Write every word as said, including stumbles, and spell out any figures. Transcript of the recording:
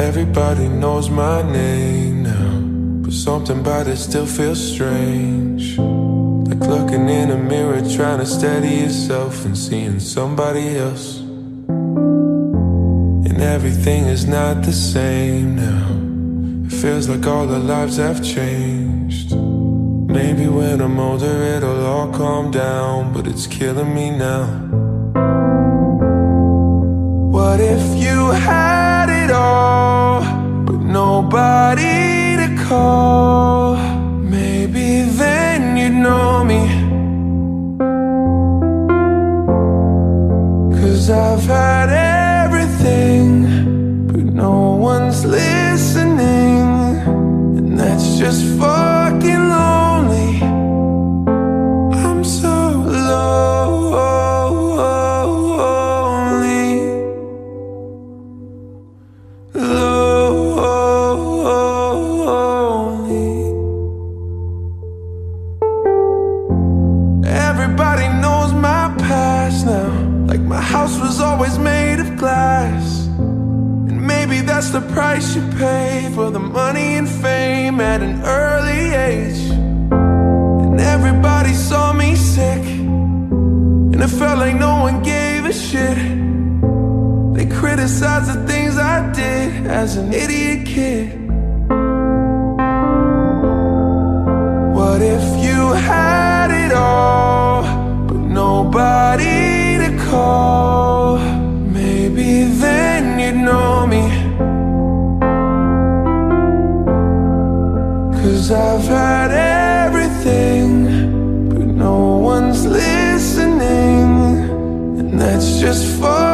Everybody knows my name now, but something about it still feels strange. Like looking in a mirror, trying to steady yourself and seeing somebody else. And everything is not the same now. It feels like all our lives have changed. Maybe when I'm older it'll all calm down, but it's killing me now. What if you had it all, but nobody to call? Maybe then you'd know me. 'Cause I've had everything, but no one's listening. And that's just fucking lonely. I'm so lonely. Lonely. Everybody knows my past now, like my house was always made of glass. And maybe that's the price you pay for the money and fame at an early age. And everybody saw me sick, and it felt like no one gave a shit. They criticized the things I did as an idiot kid. What if you had it all, but nobody to call? Maybe then you'd know me. 'Cause I've had everything, but no one's listening. And that's just fun.